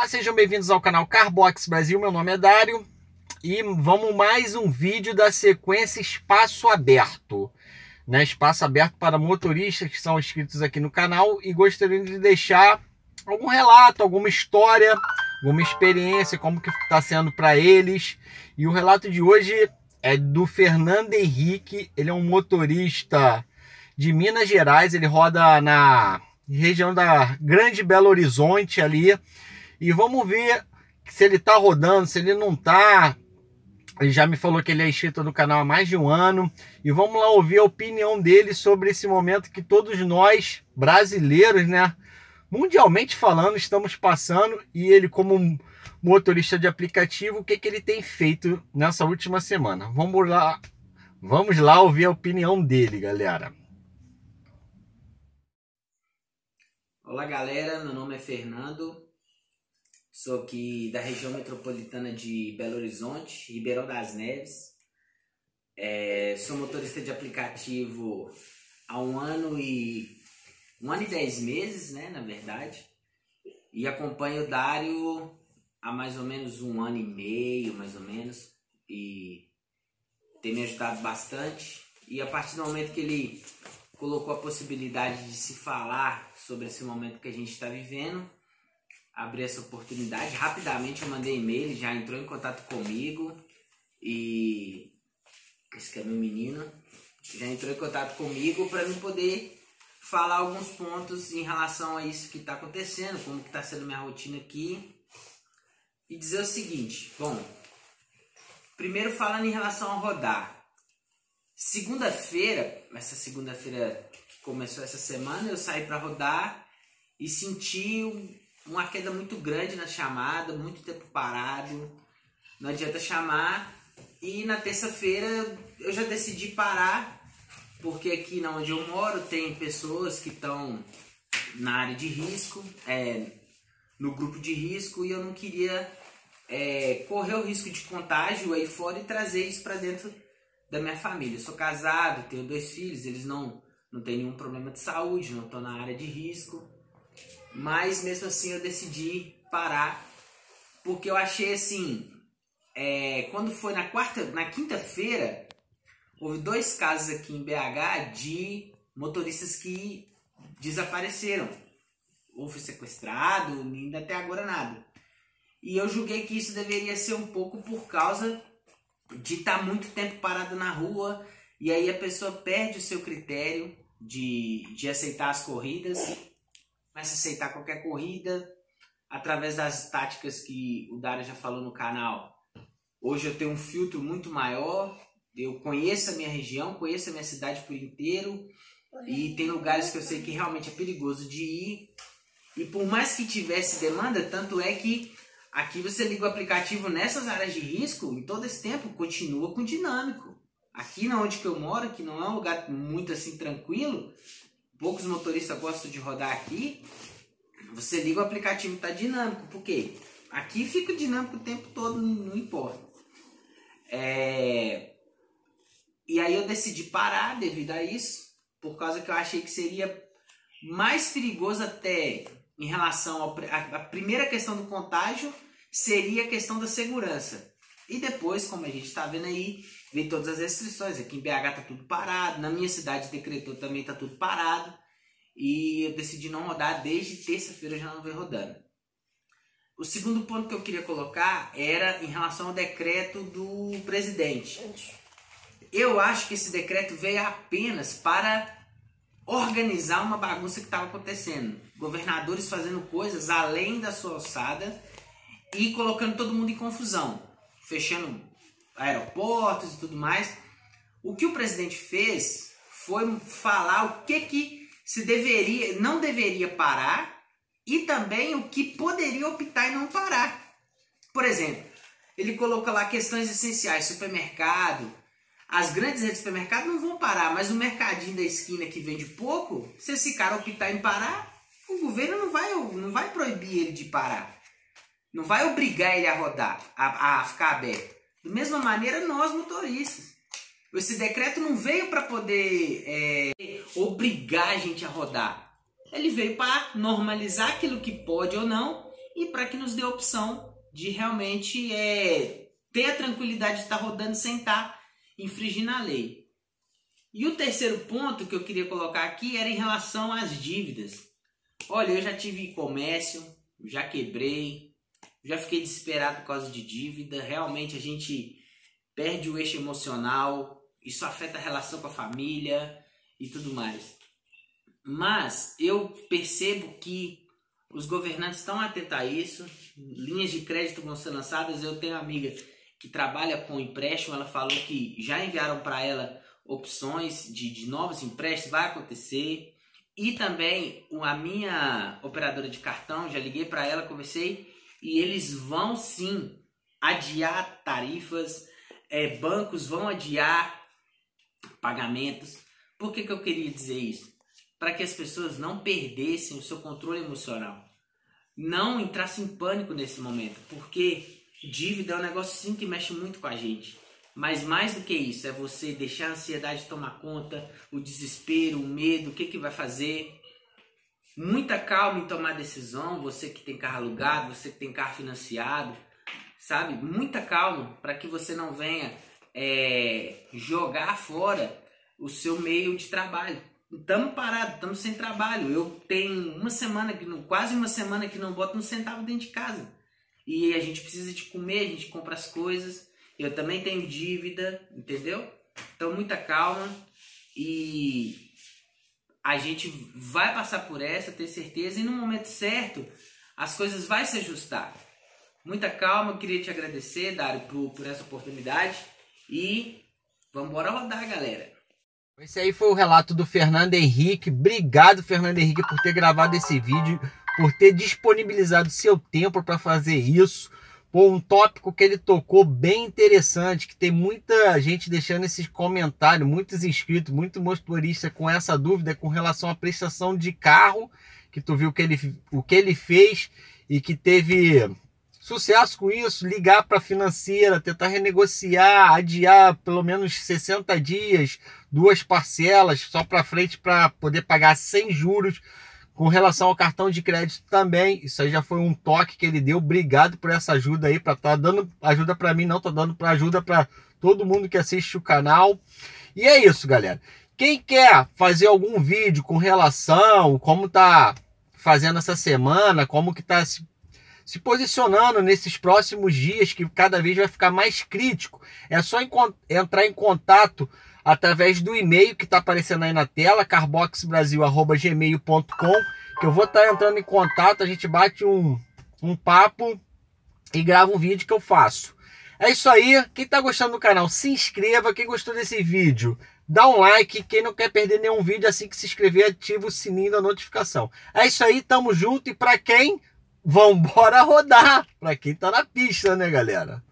Olá, sejam bem-vindos ao canal Carbox Brasil, meu nome é Dário e vamos mais um vídeo da sequência Espaço Aberto, né? Espaço aberto para motoristas que são inscritos aqui no canal e gostariam de deixar algum relato, alguma história, alguma experiência, como que está sendo para eles. E o relato de hoje é do Fernando Henrique. Ele é um motorista de Minas Gerais, ele roda na região da Grande Belo Horizonte ali. E vamos ver se ele tá rodando, se ele não tá. Ele já me falou que ele é inscrito no canal há mais de um ano. E vamos lá ouvir a opinião dele sobre esse momento que todos nós, brasileiros, né, mundialmente falando, estamos passando. E ele, como motorista de aplicativo, o que ele tem feito nessa última semana. Vamos lá ouvir a opinião dele, galera. Olá, galera, meu nome é Fernando. Sou aqui da região metropolitana de Belo Horizonte, Ribeirão das Neves. Sou motorista de aplicativo há um ano e 10 meses, né, na verdade. E acompanho o Dário há mais ou menos um ano e meio, mais ou menos. E tem me ajudado bastante. E a partir do momento que ele colocou a possibilidade de se falar sobre esse momento que a gente está vivendo, abri essa oportunidade. Rapidamente eu mandei e-mail, ele já entrou em contato comigo. E esse que é meu menino, já entrou em contato comigo para eu poder falar alguns pontos em relação a isso que está acontecendo, como que está sendo minha rotina aqui. E dizer o seguinte, bom, primeiro falando em relação a rodar. Segunda-feira, essa segunda-feira que começou essa semana, eu saí para rodar e senti uma queda muito grande na chamada, muito tempo parado, não adianta chamar. E na terça-feira eu já decidi parar, porque aqui onde eu moro tem pessoas que estão na área de risco, no grupo de risco, e eu não queria correr o risco de contágio aí fora e trazer isso para dentro da minha família. Eu sou casado, tenho 2 filhos, eles não têm nenhum problema de saúde, não estão na área de risco. Mas mesmo assim eu decidi parar, porque eu achei assim, quando foi na quinta-feira, houve 2 casos aqui em BH de motoristas que desapareceram, ou foi sequestrado, ainda até agora nada. E eu julguei que isso deveria ser um pouco por causa de estar muito tempo parado na rua, e aí a pessoa perde o seu critério de aceitar as corridas, começa a aceitar qualquer corrida através das táticas que o Dário já falou no canal. Hoje eu tenho um filtro muito maior, eu conheço a minha região, conheço a minha cidade por inteiro, e tem lugares que eu sei que realmente é perigoso de ir. E por mais que tivesse demanda, tanto é que aqui você liga o aplicativo nessas áreas de risco, e todo esse tempo continua com dinâmico. Aqui onde que eu moro, que não é um lugar muito assim tranquilo, poucos motoristas gostam de rodar aqui, você liga o aplicativo, está dinâmico. Por quê? Aqui fica dinâmico o tempo todo, não importa. E aí eu decidi parar devido a isso, por causa que eu achei que seria mais perigoso até em relação à primeira questão do contágio, seria a questão da segurança. E depois, como a gente está vendo aí, veio todas as restrições. Aqui em BH está tudo parado, na minha cidade decretou também, está tudo parado. E eu decidi não rodar, desde terça-feira eu já não venho rodando. O segundo ponto que eu queria colocar era em relação ao decreto do presidente. Eu acho que esse decreto veio apenas para organizar uma bagunça que estava acontecendo. Governadores fazendo coisas além da sua alçada e colocando todo mundo em confusão, fechando aeroportos e tudo mais. O que o presidente fez foi falar o que se não deveria parar e também o que poderia optar em não parar. Por exemplo, ele coloca lá questões essenciais, supermercado. As grandes redes de supermercado não vão parar, mas o mercadinho da esquina que vende pouco, se esse cara optar em parar, o governo não vai proibir ele de parar. Não vai obrigar ele a rodar, a ficar aberto. Da mesma maneira, nós motoristas. Esse decreto não veio para poder obrigar a gente a rodar. Ele veio para normalizar aquilo que pode ou não e para que nos dê a opção de realmente ter a tranquilidade de estar rodando sem estar infringindo a lei. E o terceiro ponto que eu queria colocar aqui era em relação às dívidas. Olha, eu já tive comércio, já quebrei, já fiquei desesperado por causa de dívida. Realmente a gente perde o eixo emocional, isso afeta a relação com a família e tudo mais. Mas eu percebo que os governantes estão atentos a isso, linhas de crédito vão ser lançadas. Eu tenho uma amiga que trabalha com empréstimo, ela falou que já enviaram para ela opções de novos empréstimos, vai acontecer. E também a minha operadora de cartão, já liguei para ela, conversei, e eles vão sim adiar tarifas, bancos vão adiar pagamentos. Por que eu queria dizer isso? Para que as pessoas não perdessem o seu controle emocional, não entrassem em pânico nesse momento, porque dívida é um negócio sim que mexe muito com a gente. Mas mais do que isso, é você deixar a ansiedade tomar conta, o desespero, o medo, o que vai fazer. Muita calma em tomar decisão, você que tem carro alugado, você que tem carro financiado, sabe? Muita calma para que você não venha jogar fora o seu meio de trabalho. Estamos parados, estamos sem trabalho. Eu tenho quase uma semana que não boto um centavo dentro de casa. E a gente precisa de comer, a gente compra as coisas. Eu também tenho dívida, entendeu? Então muita calma e a gente vai passar por essa, ter certeza, e no momento certo as coisas vão se ajustar. Muita calma, eu queria te agradecer, Dário, por essa oportunidade e vamos embora rodar, galera. Esse aí foi o relato do Fernando Henrique. Obrigado, Fernando Henrique, por ter gravado esse vídeo, por ter disponibilizado seu tempo para fazer isso. Pô, um tópico que ele tocou bem interessante, que tem muita gente deixando esses comentários, muitos inscritos, muito motorista com essa dúvida com relação à prestação de carro, que tu viu o que ele fez e que teve sucesso com isso, ligar para a financeira, tentar renegociar, adiar pelo menos 60 dias, 2 parcelas só para frente para poder pagar sem juros. Com relação ao cartão de crédito também, isso aí já foi um toque que ele deu. Obrigado por essa ajuda aí, para tá dando ajuda para mim, não tá dando para ajuda para todo mundo que assiste o canal. E é isso, galera. Quem quer fazer algum vídeo com relação como tá fazendo essa semana, como que tá se posicionando nesses próximos dias, que cada vez vai ficar mais crítico, é só entrar em contato através do e-mail que está aparecendo aí na tela, carboxbrasil@gmail.com, que eu vou estar entrando em contato, a gente bate um papo e grava um vídeo que eu faço. É isso aí, quem está gostando do canal, se inscreva, quem gostou desse vídeo, dá um like, quem não quer perder nenhum vídeo, assim que se inscrever, ativa o sininho da notificação. É isso aí, tamo junto, e para quem, vambora rodar, para quem tá na pista, né, galera?